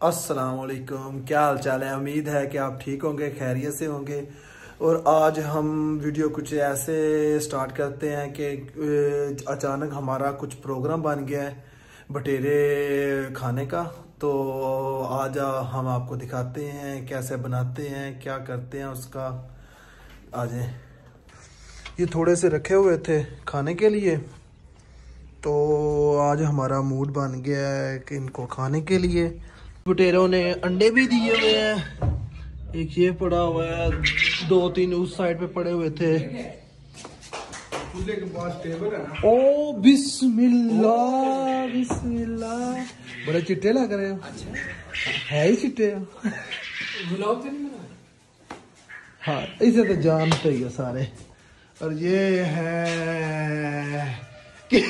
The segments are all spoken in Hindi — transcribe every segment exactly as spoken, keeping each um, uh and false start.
अस्सलाम वालेकुम, क्या हाल चाल है। उम्मीद है कि आप ठीक होंगे, खैरियत से होंगे। और आज हम वीडियो कुछ ऐसे स्टार्ट करते हैं कि अचानक हमारा कुछ प्रोग्राम बन गया है भटेरे खाने का। तो आज हम आपको दिखाते हैं कैसे बनाते हैं, क्या करते हैं उसका। आज ये थोड़े से रखे हुए थे खाने के लिए, तो आज हमारा मूड बन गया है कि इनको खाने के लिए। भटेरों ने अंडे भी दिए हुए हैं, एक ये पड़ा हुआ है, दो तीन उस साइड पे पड़े हुए थे। चूल्हे के पास टेबल है ना। ओ बिस्मिल्लाह बिस्मिल्लाह, बड़े चिट्टे लग रहे हो। अच्छा है ही चिट्टे। गुलाब तो नहीं बना। हाँ, इसे तो जानते ही है सारे। और ये है कि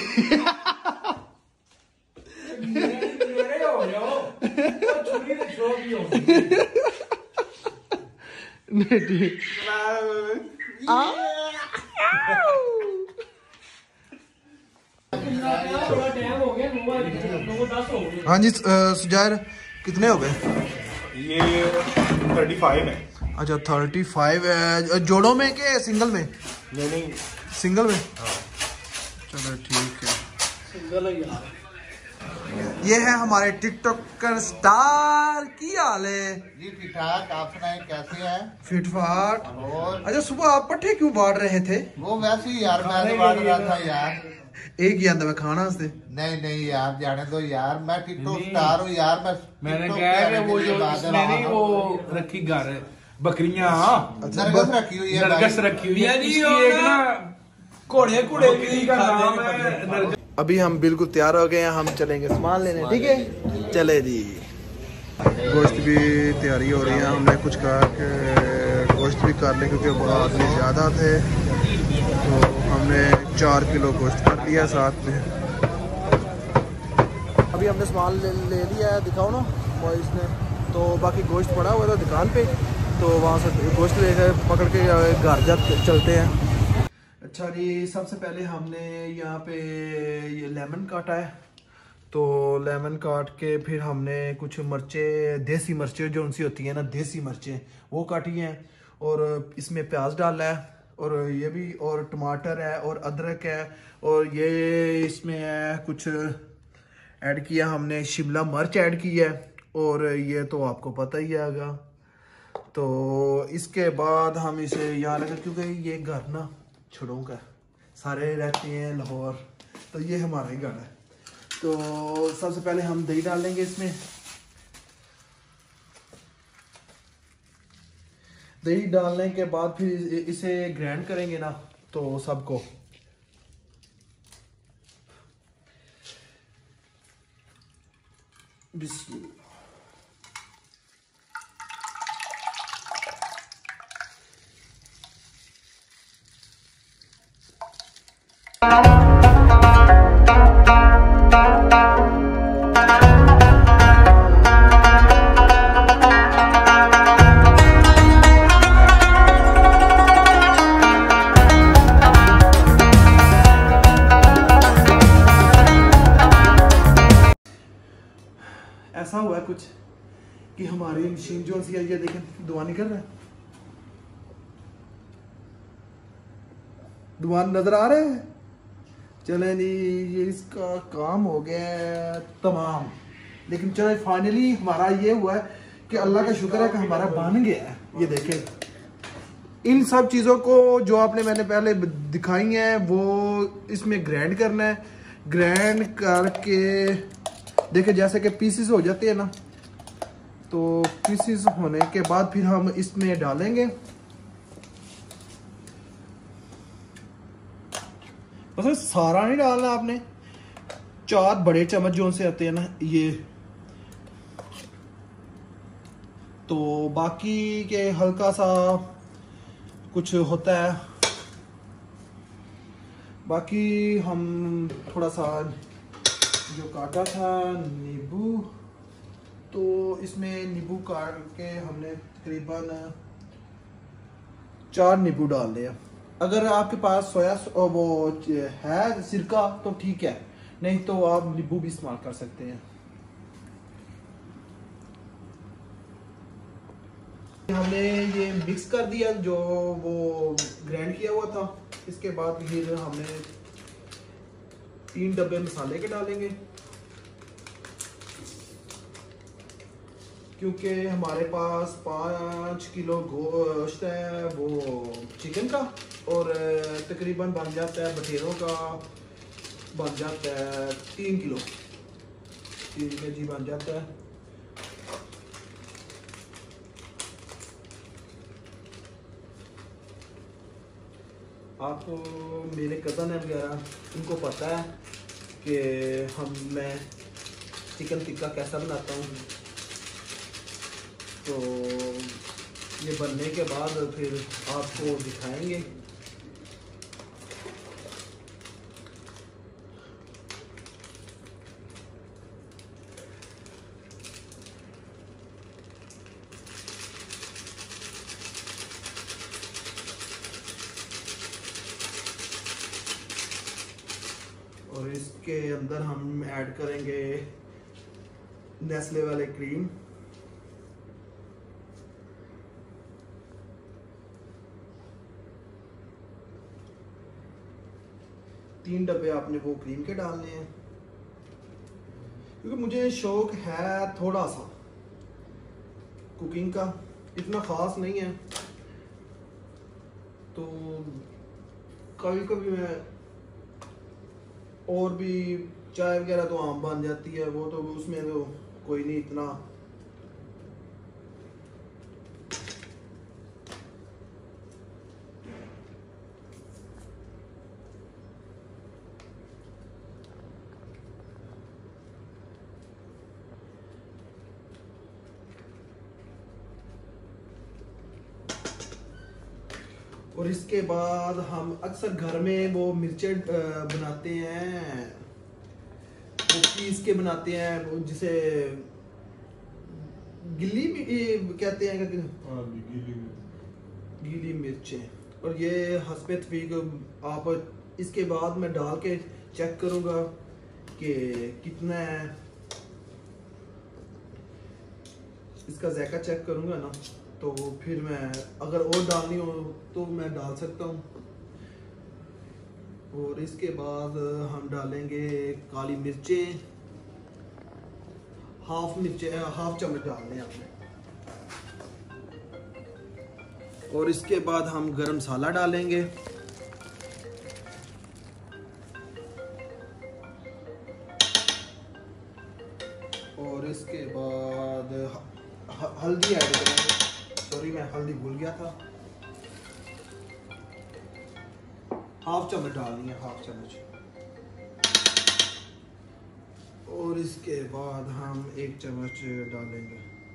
हाँ जी सुजैर, कितने हो गए? ये थर्टी फाइव है। अच्छा थर्टी फाइव है। जोड़ों में के सिंगल में? नहीं नहीं सिंगल में। हाँ। चलो ठीक है, सिंगल है यार। ये है हमारे टिकटॉकर स्टार। की हाल है जी? ठीक ठाक, आप सुनाएं कैसे हैं? फिट फाट। और अच्छा सुबह आप पट्टे क्यों बांट रहे थे? वो वैसे ही यार, मैं तो बांट रहा था यार। एक ही आंदा में खाना से। नहीं नहीं यार, जाने दो यार, मैं टिकटॉक स्टार हूँ यार। मैं मैंने कहा वो जो मैंने वो रखी घर बकरियां, नरगस रखी हुई है, नरगस रखी हुई है। इसकी एक ना घोड़े घोड़े भी का नाम है। अभी हम बिल्कुल तैयार हो गए हैं, हम चलेंगे सामान लेने। ठीक है चले जी। गोश्त भी तैयारी हो रही है, हमने कुछ कहा कि गोश्त भी कर लें क्योंकि आदमी ज़्यादा थे, तो हमने चार किलो गोश्त कर लिया साथ में। अभी हमने सामान ले, ले लिया है, दिखाओ ना बॉयज़ ने। तो बाकी गोश्त पड़ा हुआ था दुकान पे, तो वहाँ से गोश्त लेकर पकड़ के घर जा चलते हैं। अच्छा जी, सबसे पहले हमने यहाँ पे ये लेमन काटा है, तो लेमन काट के फिर हमने कुछ मिर्चें, देसी मिर्चें जो उनसी होती है ना, देसी मिर्चें वो काटी हैं। और इसमें प्याज डाला है, और ये भी, और टमाटर है, और अदरक है, और ये इसमें है कुछ ऐड किया हमने, शिमला मिर्च ऐड की है, और ये तो आपको पता ही आएगा। तो इसके बाद हम इसे यहाँ लगा, क्योंकि ये घर ना छोड़ों का सारे रहते हैं लाहौर, तो ये हमारा ही घर है। तो सबसे पहले हम दही डालेंगे इसमें। दही डालने के बाद फिर इसे ग्राइंड करेंगे ना, तो सबको। बिस्मिल्लाह। ऐसा हुआ है कुछ कि हमारी मशीन जो सी है, ये देखें धुआं निकल रहा है। धुआं नजर आ रहा है। चले नहीं, ये इसका काम हो गया है तमाम। लेकिन चले फाइनली हमारा ये हुआ है कि अल्लाह का शुक्र है कि हमारा बन गया है। ये देखें, इन सब चीज़ों को जो आपने मैंने पहले दिखाई हैं वो इसमें ग्राइंड करना है। ग्राइंड करके देखिए जैसे कि पीसेस हो जाते हैं ना, तो पीसेस होने के बाद फिर हम इसमें डालेंगे। बस सारा नहीं डालना आपने, चार बड़े चम्मच जो से आते हैं ना ये। तो बाकी के हल्का सा कुछ होता है, बाकी हम थोड़ा सा जो काटा था नींबू, तो इसमें नींबू काट के हमने तकरीबन चार नींबू डाल दिया। अगर आपके पास सोया वो है सिरका तो ठीक है, नहीं तो आप नींबू भी इस्तेमाल कर सकते हैं। हमने ये मिक्स कर दिया जो वो ग्राइंड किया हुआ था। इसके बाद फिर हमने तीन डब्बे मसाले के डालेंगे, क्योंकि हमारे पास पाँच किलो गोश्त है वो चिकन का, और तकरीबन बन जाता है बटेरों का बन जाता है तीन किलो तीन के जी बन जाता है। आप मेरे कज़न है वगैरह, उनको पता है कि हम मैं चिकन टिक्का कैसा बनाता हूँ। तो ये बनने के बाद फिर आपको दिखाएंगे। और इसके अंदर हम ऐड करेंगे नेस्ले वाले क्रीम, तीन डब्बे आपने वो क्रीम के डालने हैं, क्योंकि मुझे शौक है थोड़ा सा कुकिंग का, इतना ख़ास नहीं है। तो कभी कभी मैं और भी चाय वगैरह तो आम बन जाती है, वो तो उसमें तो कोई नहीं इतना। और इसके बाद हम अक्सर घर में वो मिर्चें बनाते हैं, वो पीस के बनाते हैं, वो जिसे गिल्ली भी कहते हैं, गीली गीली मिर्चें। और ये हस्बे तफीक आप इसके बाद मैं डाल के चेक करूँगा कि कितना है, इसका जायका चेक करूँगा ना, तो फिर मैं अगर और डालनी हो तो मैं डाल सकता हूँ। और इसके बाद हम डालेंगे काली मिर्चें, हाफ मिर्चें हाफ चम्मच डालने हैं आपने। और इसके बाद हम गरम मसाला डालेंगे, और इसके बाद हल्दी ऐड करेंगे। सॉरी मैं हल्दी भूल गया था, हाफ चम्मच डालनी है, हाफ चम्मच। और इसके बाद हम एक चम्मच डालेंगे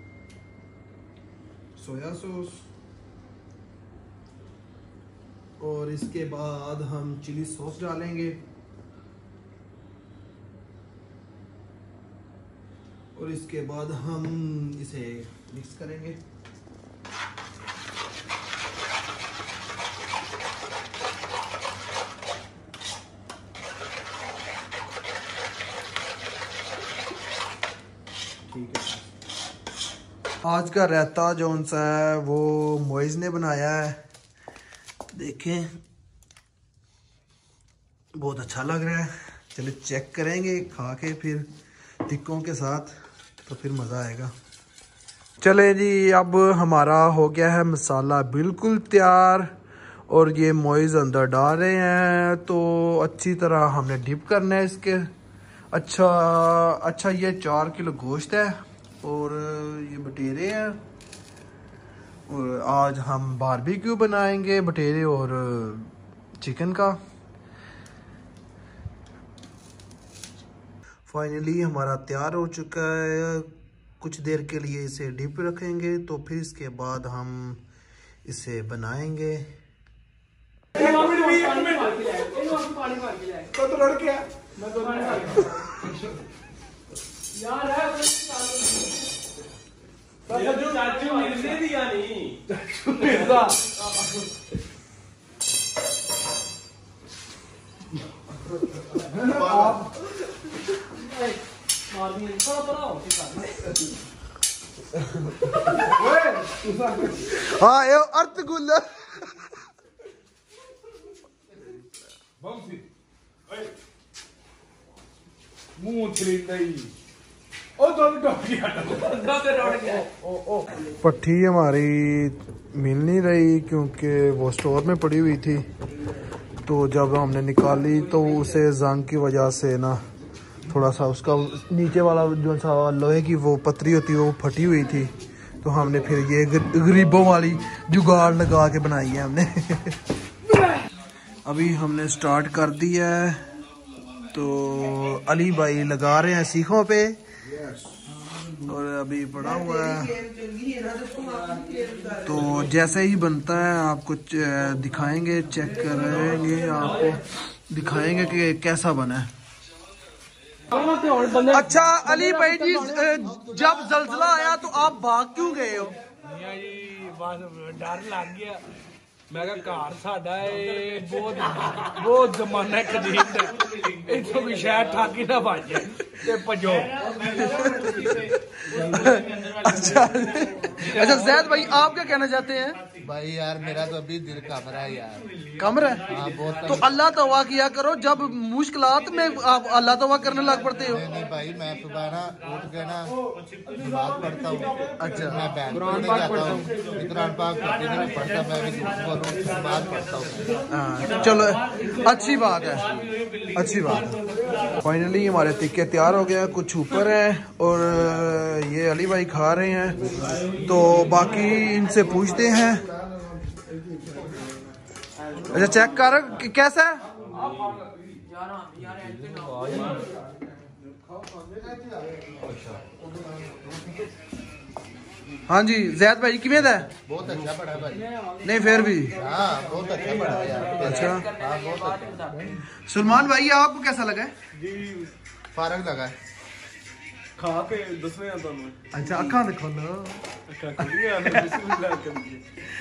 सोया सॉस, और इसके बाद हम चिली सॉस डालेंगे, और इसके बाद हम इसे मिक्स करेंगे। ठीक है, आज का रायता जो सा है वो मोइज़ ने बनाया है, देखें बहुत अच्छा लग रहा है। चलिए चेक करेंगे खा के, फिर टिक्कों के साथ, तो फिर मज़ा आएगा। चले जी, अब हमारा हो गया है मसाला बिल्कुल तैयार, और ये मोइज़ अंदर डाल रहे हैं। तो अच्छी तरह हमने डिप करना है इसके। अच्छा अच्छा ये चार किलो गोश्त है, और ये बटेरे हैं, और आज हम बारबेक्यू बनाएंगे बटेरे और चिकन का। फाइनली हमारा तैयार हो चुका है। कुछ देर के लिए इसे डिप रखेंगे, तो फिर इसके बाद हम इसे बनाएंगे। तो लड़के यार है चाचू मिलने दिया नहीं, हाँ ये अर्थ गुल्ला मुंह छिड़ी ओ दो गया पट्टी हमारी मिल नहीं रही क्योंकि वो स्टोर में पड़ी हुई थी, तो जब हमने निकाली तो उसे जंग की वजह से ना थोड़ा सा उसका नीचे वाला जो सा लोहे की वो पतरी होती है वो फटी हुई थी, तो हमने फिर ये गरीबों वाली जुगाड़ लगा के बनाई है हमने। अभी हमने स्टार्ट कर दिया है, तो अली भाई लगा रहे हैं सीखों पे और अभी पड़ा हुआ है, तो जैसे ही बनता है आपको दिखाएंगे, चेक करेंगे, आपको दिखाएंगे कि कैसा बना है। अच्छा अली भाई जी, जब जल्जला आया तो आप भाग क्यों गए हो? जी बस डर लग गया, मैं घर साडा बहुत बहुत जमाना कदीम दा, इथों भी शायद ठाकी ना बज जाए ते भजो। अच्छा अच्छा जैद भाई आप क्या कहना चाहते हैं? भाई यार मेरा तो अभी दिल कम रहा है यार। कम रहा है? हाँ बहुत। तो अल्लाह तौबा किया करो, जब मुश्किलात में आप अल्लाह तौबा करने लग पड़ते हो। नहीं नहीं भाई, मैं सुबह ना उठ के ना नमाज पढ़ता हूँ। अच्छा मैं बैंक में जाता हूँ, कुरान पाक कंटिन्यू पढ़ता, मैं भी नमाज पढ़ता हूँ। चलो अच्छी बात है, अच्छी बात है। फाइनली हमारे टिक्के तैयार हो गए हैं, कुछ ऊपर हैं और ये अली भाई खा रहे हैं, तो बाकी इनसे पूछते हैं। अच्छा चेक कर कैसा है? हाँ जी जैद भाई किमें है? बहुत अच्छा पड़ा भाई। नहीं फिर भी हाँ बहुत अच्छा पड़ा यार। अच्छा हाँ बहुत अच्छा। सलमान भाई आपको कैसा लगा है? जी फारग लगा है खा के दसने आता हूँ। अच्छा अखा देखो लो। अच्छा खुलिए ना, बिस्मिल्लाह करिए।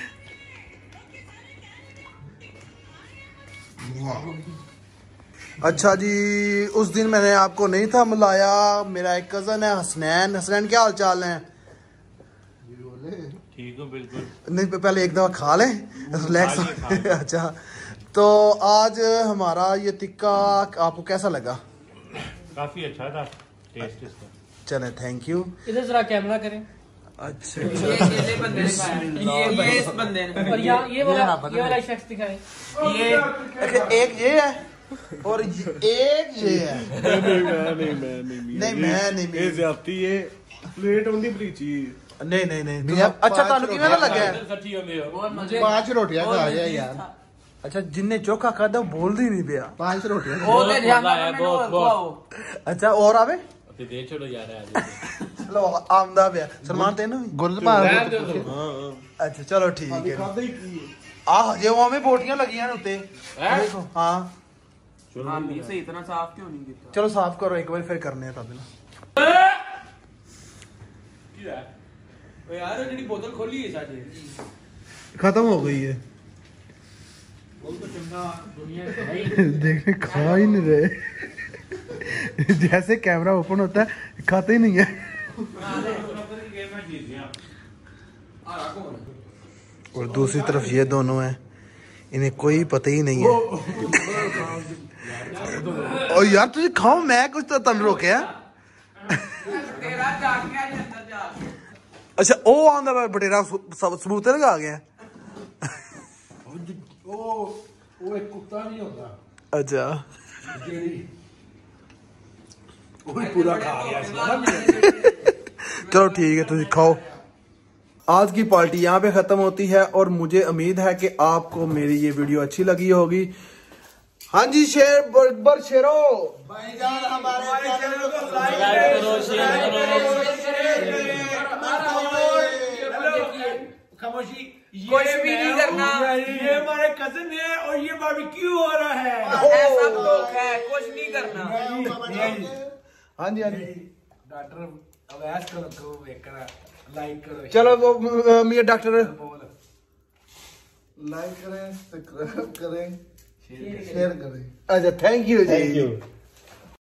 अच्छा जी, उस दिन मैंने आपको नहीं था मिलाया, मेरा एक कजन है हसनैन। हसनैन क्या हाल चाल है? ठीक हो बिल्कुल। नहीं पहले एक दफा खा लें रिलैक्स। अच्छा तो आज हमारा ये टिक्का आपको कैसा लगा? काफी अच्छा था टेस्ट इसका। चले थैंक यू। इधर जरा कैमरा करें। अच्छा ये ये बंदे ने खाया, ये ये इस बंदे ने, और यहाँ ये वाला ये वाला शख्स दिखाए। ये एक ये है और एक ये है। नहीं मैं नहीं मैं नहीं नहीं मैं नहीं ये ज्यादती है प्लेट होंदी बड़ी चीज। नहीं नहीं नहीं मियां, अच्छा पाँच तानु किवें लगा है? मुझे पांच रोटियां खा गया यार। अच्छा जिन्ने चोखा खादा बोल ही नहीं पिया। पांच रोटियां बहुत ध्यान बहुत बहुत। अच्छा और आवे दे छोड़ो यार। चलो आमदा पिया सलमान तेन गुलमार। अच्छा चलो ठीक है। आ जे वहां में बोटियां लगियां ने उते देखो। हां चलो से इतना साफ क्यों नहीं किया? चलो साफ करो एक बार फिर करने हैं तब ना। ओ यार जेडी बोतल खोली है साडे खत्म हो गई है। देखने खा ही नहीं रहे। जैसे कैमरा ओपन होता है खाते ही नहीं है। और दूसरी तरफ ये दोनों हैं, इन्हें कोई पता ही नहीं है। और यार तुझे खाओ, मैं कुछ तो तन रोके है। अच्छा ओ आंदा बटेरा सब सबूते लगा गया। ओ वो एक कुत्ता नहीं होता अच्छा वो पूरा खा गया। चलो ठीक है तुझे खाओ। आज की पार्टी यहाँ पे खत्म होती है और मुझे उम्मीद है कि आपको मेरी ये वीडियो अच्छी लगी होगी। हाँ जी शेर बरबर शेरो भाईजान हमारे चैनल को लाइक करो, शेयर करो। खामोशी कुछ भी नहीं करना। ये हमारे कजिन है और ये बारबेक्यू हो रहा है। ऐसा लोग है, कुछ नहीं करना। हाँ जी हाँ जी डॉक्टर अवैस करो को वेकरा लाइक करो। चलो वो मेरे डॉक्टर लाइक करें, सब्सक्राइब करें, शेयर करें। अच्छा थैंक यू जी। Thank you.